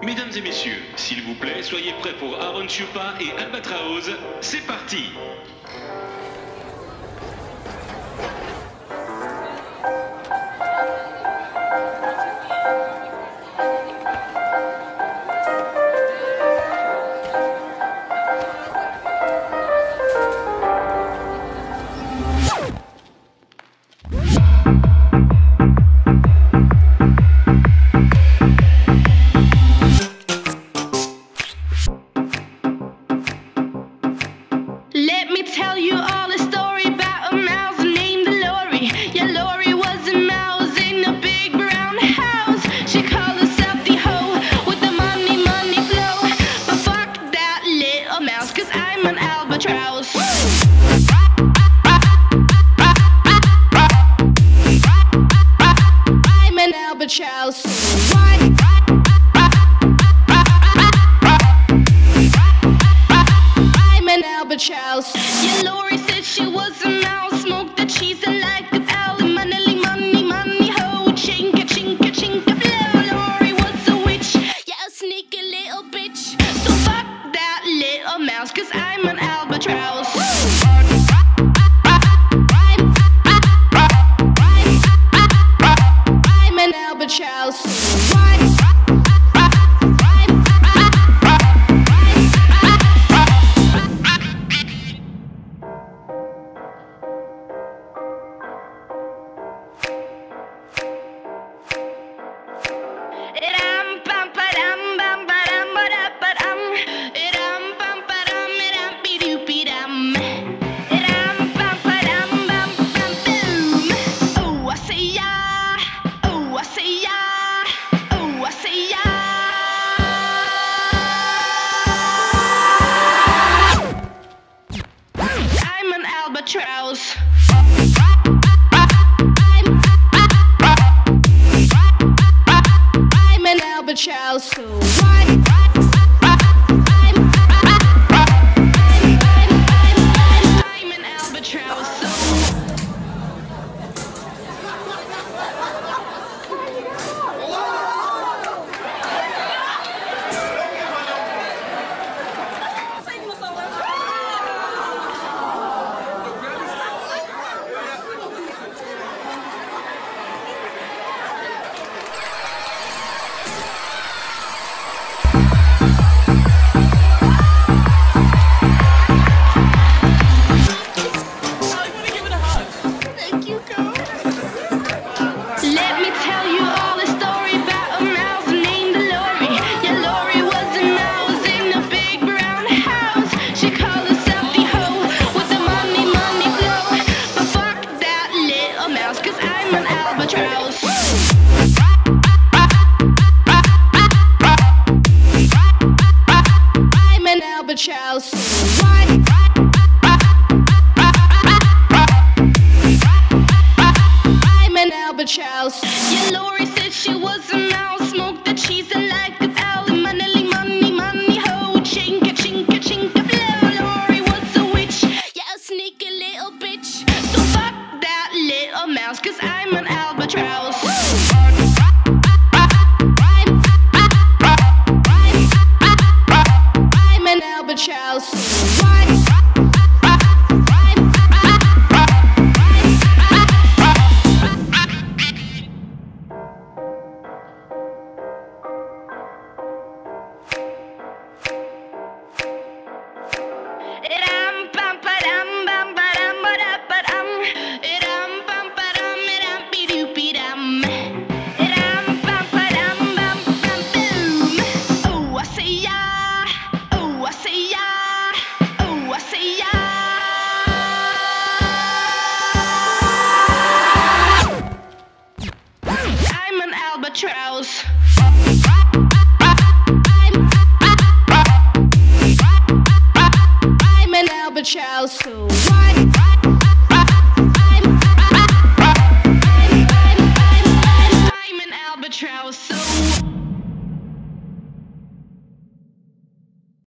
Mesdames et messieurs, s'il vous plaît, soyez prêts pour Aaron Chupa et Albatraoz. C'est parti! Let me tell you all a story about a mouse named Lori. Yeah, Lori was a mouse in a big brown house. She called herself the hoe with the money, money flow. But fuck that little mouse, 'cause I'm an albatross. I'm an albatross. Albatross. Yeah, Lori said she was a mouse, smoked the cheese and liked the alley, money, money, money, ho, chinka, chinka, chinka, flow. Lori was a witch, yeah, a sneaky little bitch. So fuck that little mouse, 'cause I'm an albatross. I'm an albatross. I'm an albatross. I'm an albatross. I'm an albatross. Albatross. I'm an albatross. Yeah, Lori said she was a mouse, smoked the cheese and liked the alley, money, money, money, ho, chinka, chinka, chinka, flow. Lori was a witch, yeah, a sneaky little bitch. So fuck that little mouse, 'cause I'm an albatross. I'm an albatross. Albatross. I'm an albatross.